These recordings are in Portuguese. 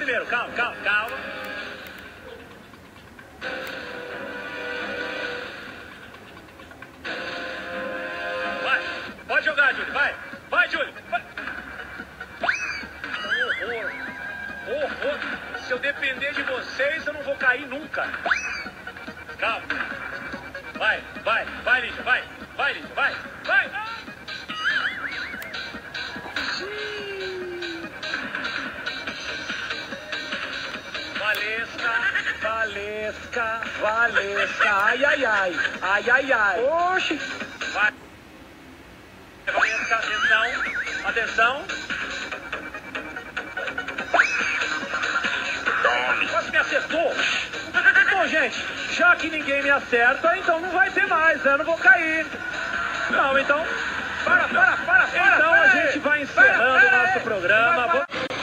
primeiro. Calma, calma, calma. Vai, pode jogar, Júlio, vai. Vai, Júlio. Vai. Horror. Horror. Se eu depender de vocês, eu não vou cair nunca. Calma. Vai, vai, vai, Lídia, vai. Vai, Lídia, vai. Vai. Valesca, Valesca, ai, ai, ai, ai, ai, ai. Oxi. Vai. Valesca, atenção, atenção. Quase me acertou. Bom, gente, já que ninguém me acerta, então não vai ter mais, né? Eu não vou cair. Não, então... Para. Então a gente vai encerrando o nosso programa.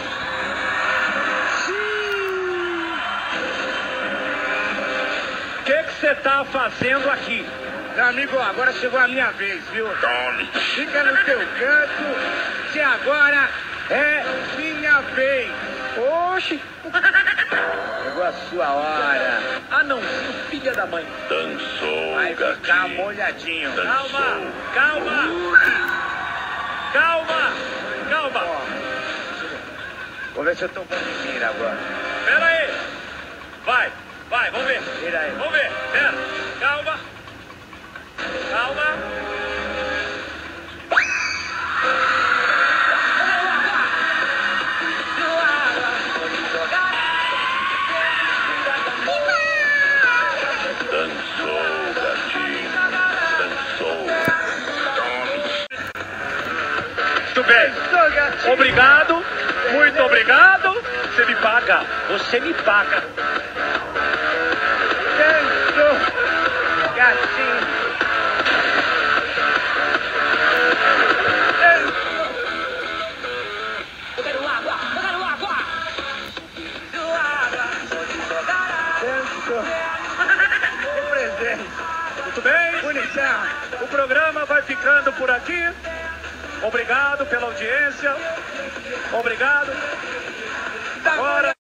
O que você tá fazendo aqui? Meu amigo, agora chegou a minha vez, viu? Tome. Fica no teu canto, que agora é minha vez. Oxi. Chegou a sua hora. Ah, não, filha da mãe. Dançou, Vai ficar gatinho. molhadinho. Calma, calma. Calma, calma. Vou ver se eu tô bom de mira agora. Pera aí. Vai, vamos ver. Vira aí. Vamos ver, pera. Calma. Calma. Dançou, gatinho. Dançou. Tome. Muito bem. Obrigado. Muito obrigado. Você me paga. Você me paga. Dançou, gatinho. Eu quero água! Dançou. Que presente. Muito bem. Bonitão. O programa vai ficando por aqui. Obrigado pela audiência. Obrigado. Agora...